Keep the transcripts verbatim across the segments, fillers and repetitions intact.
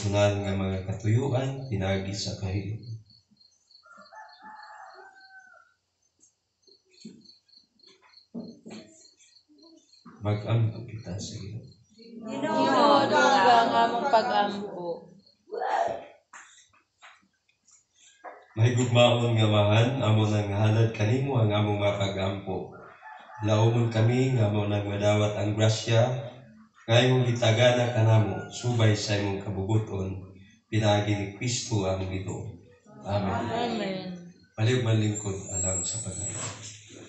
personal nga mga katuyuan pinagi sa kahilom. Mag-ampo kita sa Ginoo. Ginoo, dugang nga mong pag-ampo. Mahigugmaon nga mahan, amo nang halad kanimo ang among mapag-ampo. Laumon kami nga amo nang madawat ang grasya, nga imong gitagana kanamo, subay sa imong kabubuton, pinagi ni Kristo ang Ginoo. Amen. Amen. Palihog manlingkod alang sa Panginoon.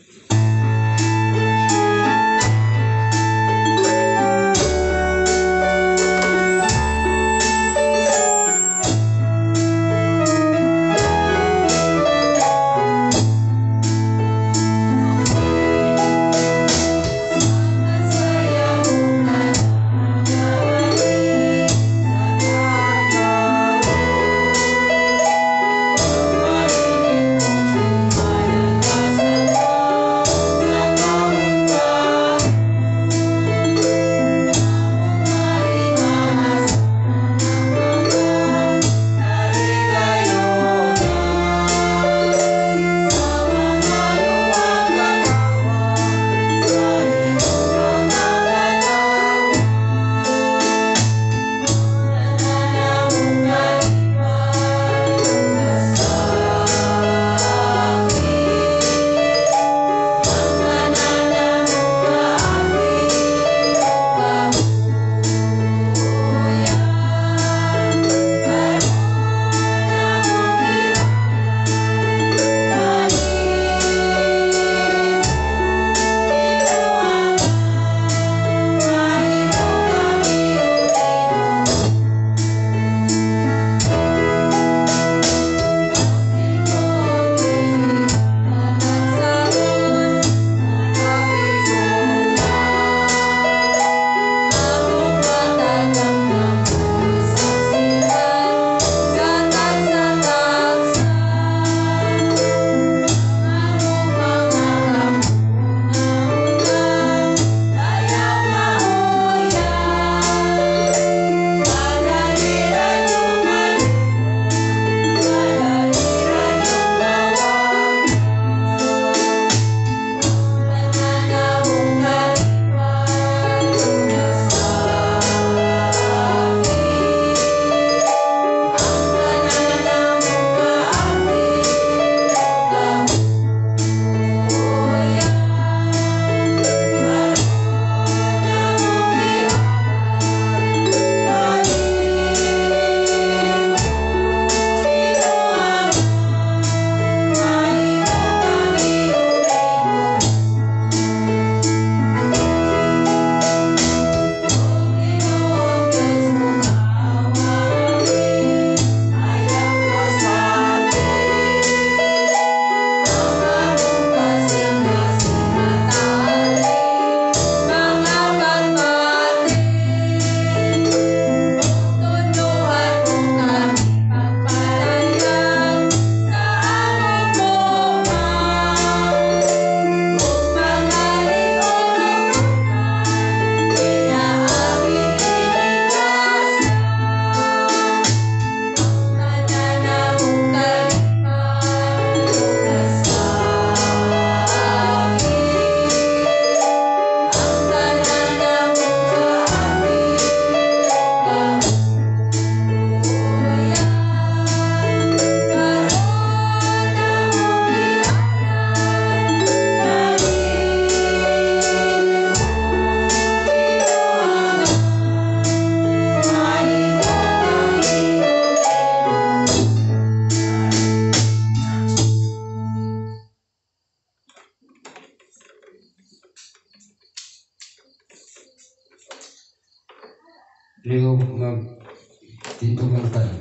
Lihog mag tintugan tayo.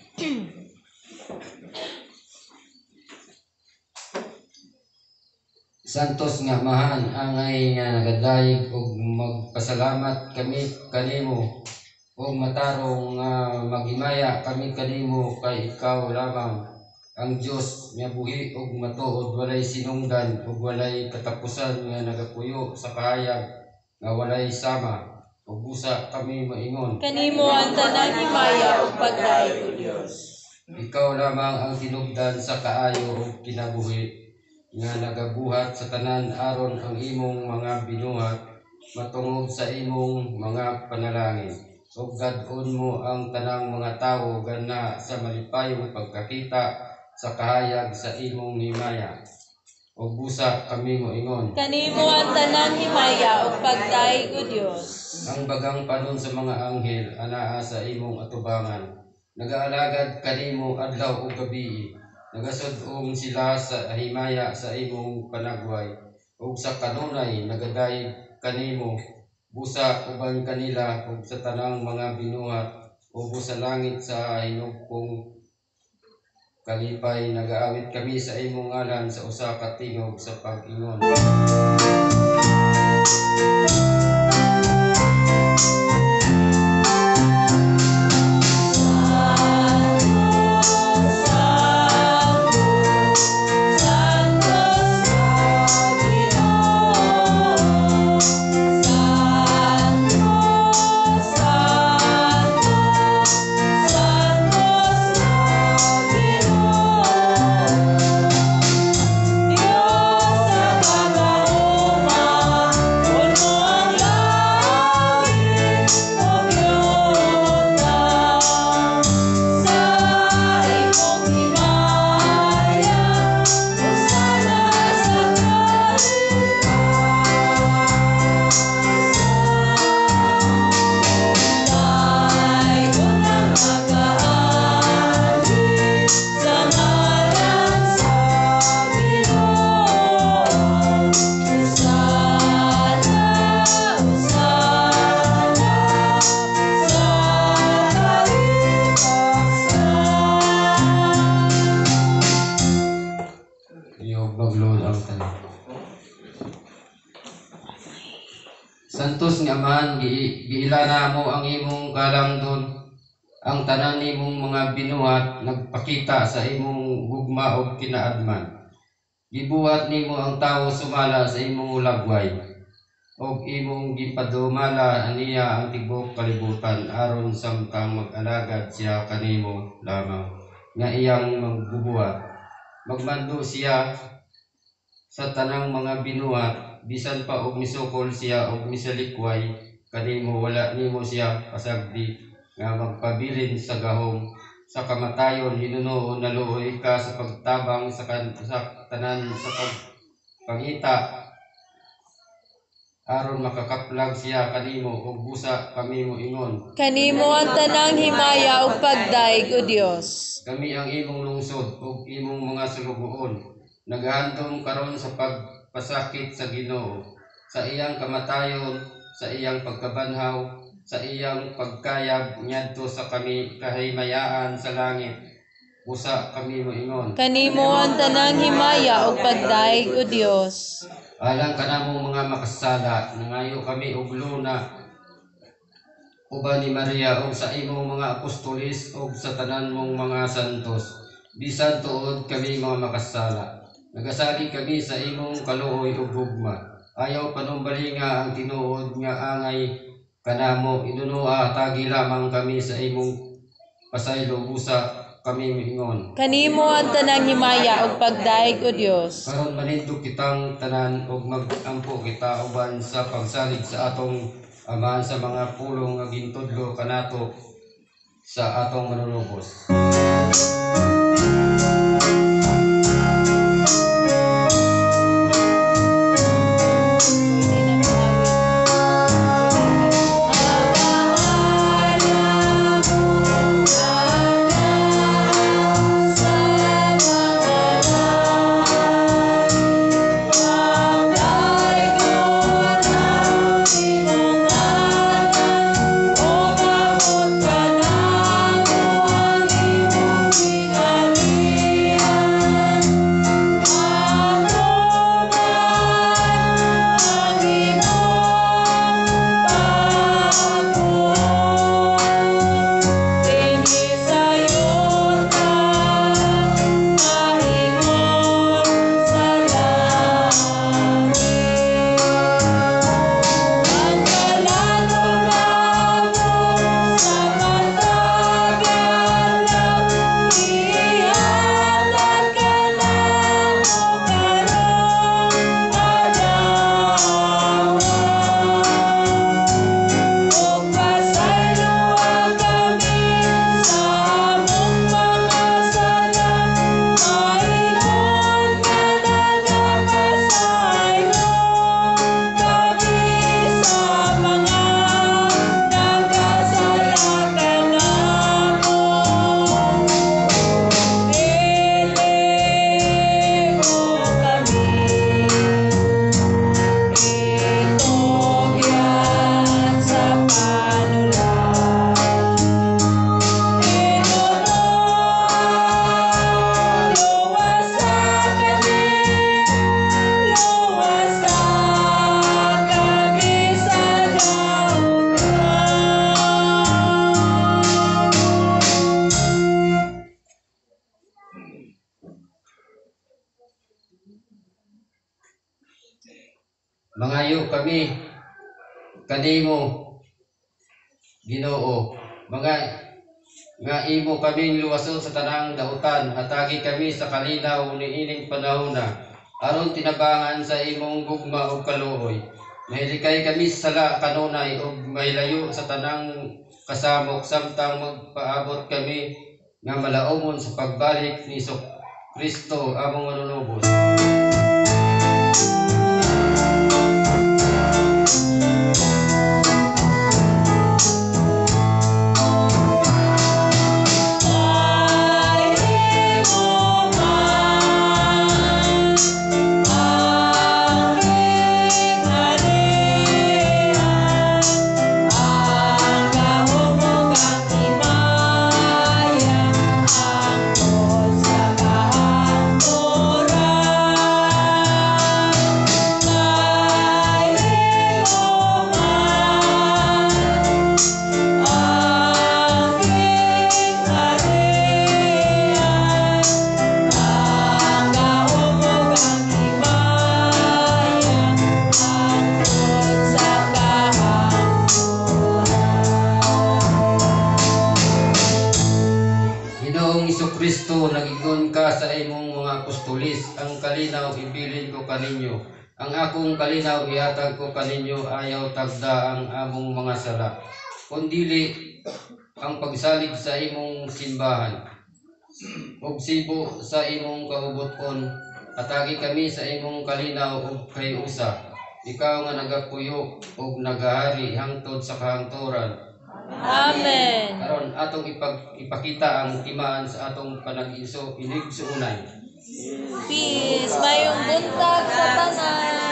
Santos nga mahan angay nga nagadayeg og magpasalamat kami kanimo og matarong nga magimaya kami kanimo kay ikaw lamang ang Dios nga buhi og matuod walay sinungdan ug walay katapusan nga nagapuyo sa kahayag nga walay sama ug busa kami moingon. Kanimo ang tanang himaya ug pagdaig o Dios. Ikaw lamang ang tinubdan sa kaayo ug kinabuhi nga nagabuhat sa tanan aron ang imong mga binuhat matungod sa imong mga panalangin. Ug gad-on mo ang tanang mga tawo gana sa malipayong pagkakita sa kahayag sa imong himaya. Ug busa kami moingon. Kanimo ang tanang himaya ug pagdaig o Dios. Ang bagang panon sa mga anghel anaa sa imong atubangan. Nagaalagad kanimo adlaw ug gabi. Nagasud-ong sila sa himaya sa imong panagway. Ug sa kanunay nagadayeg kanimo busa uban kanila ug sa tanang mga binuhat ug sa langit sa hinugpong kalipay nagaawit kami sa imong ngalan sa usa ka tingog sa pag-ingon. Santos nga Amahan, giilana mo ang imong kalangdon, ang tanan nimong mga binuhat nagpakita sa imong gugma o kinaadman. Gibuhat nimo ang tawo sumala sa imong lagway, o imong gipadumala aniya ang tibok kalibutan aron samtang mag-alagad siya kanimo lamang nga iyang magbubuhat. Magmando siya sa tanang mga binuhat, bisan pa og misukol siya og misalikway kanimo wala nimo siya pasagdi nga magpabilin sa gahom sa kamatayon. Hinuno naluoy ka sa pagtabang sa, kan, sa tanan sa pagpangita aron makakaplag siya kanimo ug busa kami moingon. Kanimo ang tanang himaya ug pagdaig o Dios. Kami ang imong lungsod ug imong mga sulugoon, nagahandom karon sa pagpasakit sa Ginoo, sa iyang kamatayon, sa iyang pagkabanhaw, sa iyang pagkayab ngadto sa kami kahimayaan sa langit. Busa kami moingon. Kanimo ang tanang himaya ug pagdaig o Dios. Alang kanamong mga makasala, nangayo kami og luna uban ni Maria ug sa imong mga apostolis ug sa tanan mong mga santos. Bisan tuod kami mga makasala, nagasali kami sa imong kaluoy ug gugma. Ayaw panumbalinga ang tinuod nga angay kanamo. Inunoa tagi lamang kami sa imong pasaylo. Busa kami miingon. Kanimo ang tanang himaya ug pagdaig o Dios. Karon manindog kitang tanan ug mag-ampo kita uban sa pagsalig sa atong Amahan sa mga pulong nga gintudlo kanato sa atong manunubos. Kanimo Mangayo kami kanimo Ginoo, mga nga imo kaming luwason sa tanang dautan, atagi kami sa kalinaw niining panahon na aron tinabangan sa imong gugma ug kaluoy. Mahilikay kami sa sala kanunay ug mahilayo sa tanang kasamok samtang magpaabot kami nga malaumon sa pagbalik ni Hesus Kristo among manunubos. Kristo, nagigon ka sa imong mga apostolis, ang kalinaw ibilin ko kaninyo. Ang akong kalinaw ihatag ko kaninyo, ayaw tagda ang among mga sala. Kundili ang pagsalig sa imong simbahan. Ug sibo sa imong kauboton, atagi kami sa imong kalinaw ug kay usa. Ikaw nga nagapuyo ug nagahari hangtod sa kahangturan. Amen. Karon atong ipag, ipakita ang timaan sa atong panag-iso inig suunay. Peace, mayong buntag sa tanan.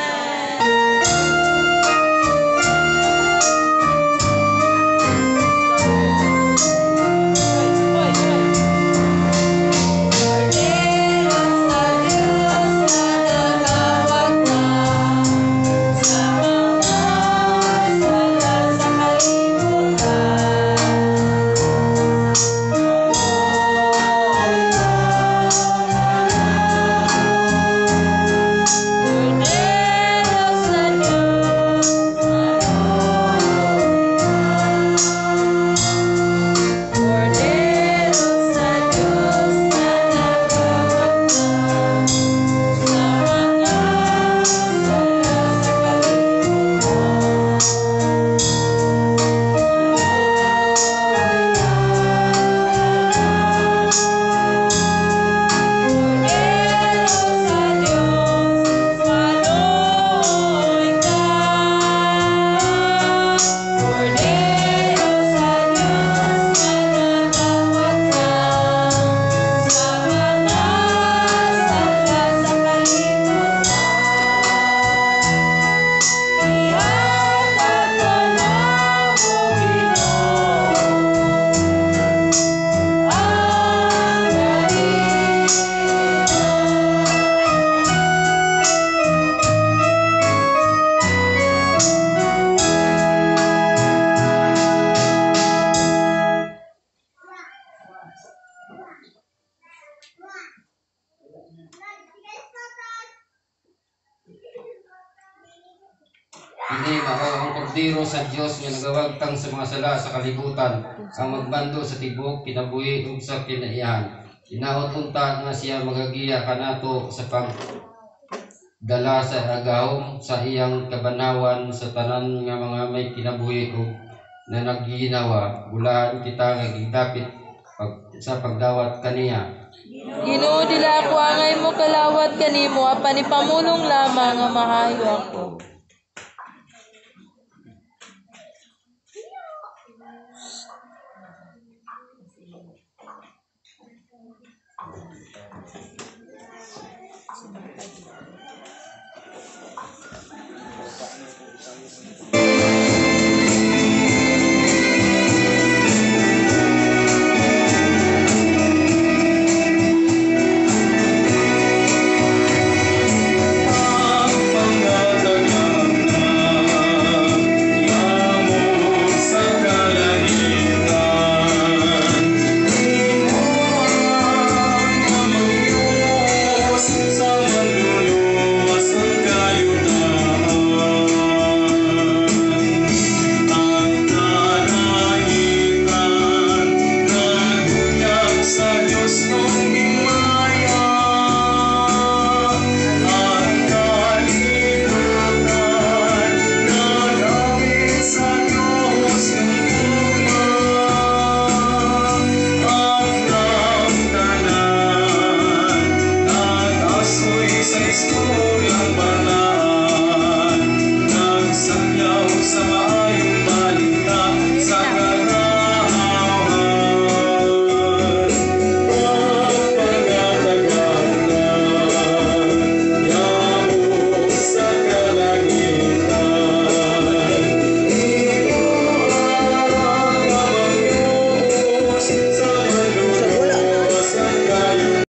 Hindi mao ang kordero sa Dios nga nagawagtang sa mga sala sa kalibutan, ang magbando sa tibok kinabuhi ug sa kinaiyahan. Hinaot unta nga siya magagiya kanato sa pagdala sa agahom sa iyang kabanawan sa tanan nga mga may kinabuhi ug na nagginawa. Bulahan kita nga gidapit pag, sa pagdawat kaniya. Ginoo, dila ako angay mo kalawat kanimo, apan ipamulong lamang nga maayo ako.